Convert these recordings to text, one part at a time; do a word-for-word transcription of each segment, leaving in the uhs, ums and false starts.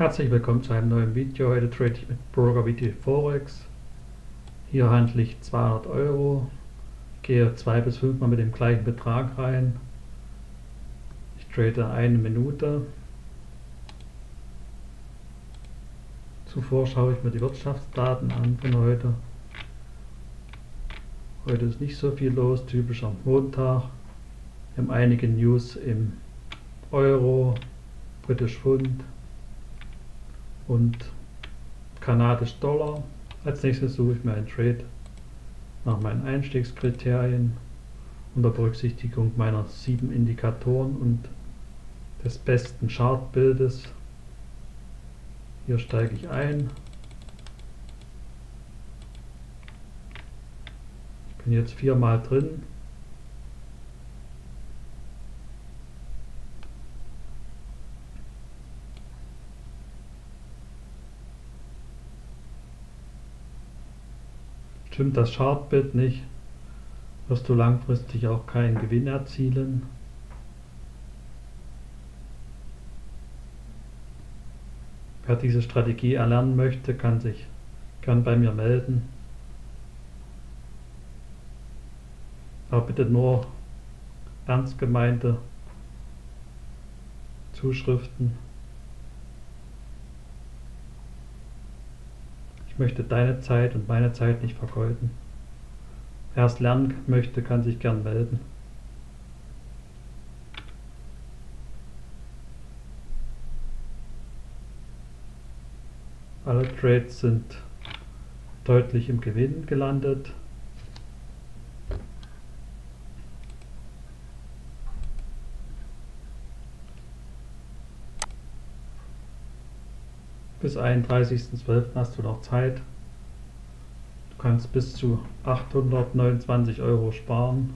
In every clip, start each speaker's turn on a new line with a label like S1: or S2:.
S1: Herzlich willkommen zu einem neuen Video. Heute trade ich mit Broker Forex. Hier handle ich zweihundert Euro, gehe zwei bis fünf Mal mit dem gleichen Betrag rein. Ich trade eine Minute. Zuvor schaue ich mir die Wirtschaftsdaten an von heute. Heute ist nicht so viel los, typisch am Montag. Wir haben einige News im Euro, British Pfund und Kanadisch Dollar. Als nächstes suche ich mir einen Trade nach meinen Einstiegskriterien unter Berücksichtigung meiner sieben Indikatoren und des besten Chartbildes. Hier steige ich ein. Ich bin jetzt viermal drin. Stimmt das Chartbild nicht, wirst du langfristig auch keinen Gewinn erzielen. Wer diese Strategie erlernen möchte, kann sich gern bei mir melden. Aber bitte nur ernst gemeinte Zuschriften. Ich möchte deine Zeit und meine Zeit nicht vergeuden. Wer es lernen möchte, kann sich gern melden. Alle Trades sind deutlich im Gewinn gelandet. Bis einunddreißigsten zwölften hast du noch Zeit. Du kannst bis zu achthundertneunundzwanzig Euro sparen.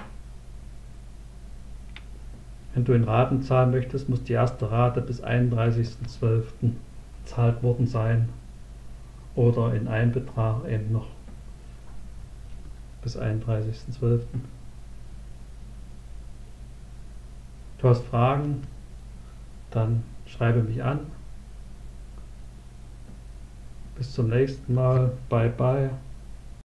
S1: Wenn du in Raten zahlen möchtest, muss die erste Rate bis einunddreißigsten zwölften bezahlt worden sein. Oder in einem Betrag eben noch bis einunddreißigsten zwölften Du hast Fragen, dann schreibe mich an. Bis zum nächsten Mal. Bye bye.